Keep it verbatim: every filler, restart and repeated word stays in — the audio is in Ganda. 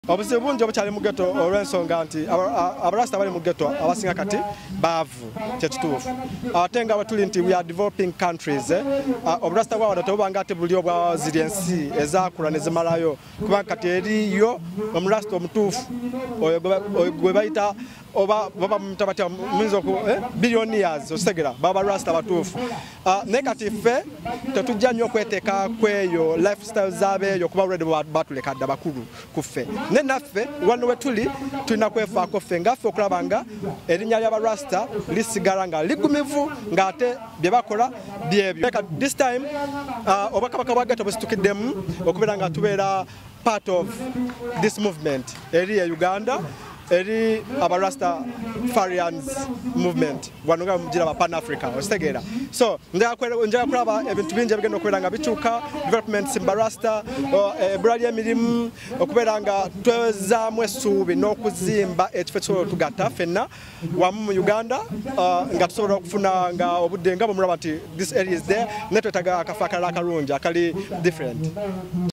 Obuzibu bungi obukyali mu ghetto olw'ensonga nti abarasta bali mu ghetto abasinga kati baavu kyekituufu ate nga bwe tuli nti we are developing countries oburasta bwabwe tebubanga ate buli obwa ziri ensi ezaakula ne zimalayo kubanga kati eriyo omurasta omutuufu oyo gwe bayita oba baba mutabatya minzo ku billionaires osegera baba rasta batuufu naye kati ffe tetujja nnyo okweteeka kweyo lifestyle zaabeeyo kuba already batulekadde bakulu ku ffe ne naffe wano we tuli tulina kwefaako ffe ngaffe okulaba nga erinnya ly'abarasta lisigala nga ligumivu ng'ate bye bakola byebyo. This time obwakabaka bwa ghetto busitukiddemu okubeera nga tubeera part of this movement eri e Uganda eri abarasta Farians movement wano nga mugira ba Pan Africa ostegera so njagala kulaba ebintu bingi ebigenda okubeera nga bikyuka development simbarasta ebbula ly'emirimu okubeera nga twezaamu essuubi n'okuzimba ekifo kisobola tugatta ffenna wamu mu Uganda nga tusobola okufuna nga obudde nga bwe mulaba nti this area is there ne twetaaga akafo akalala akalungi akali different.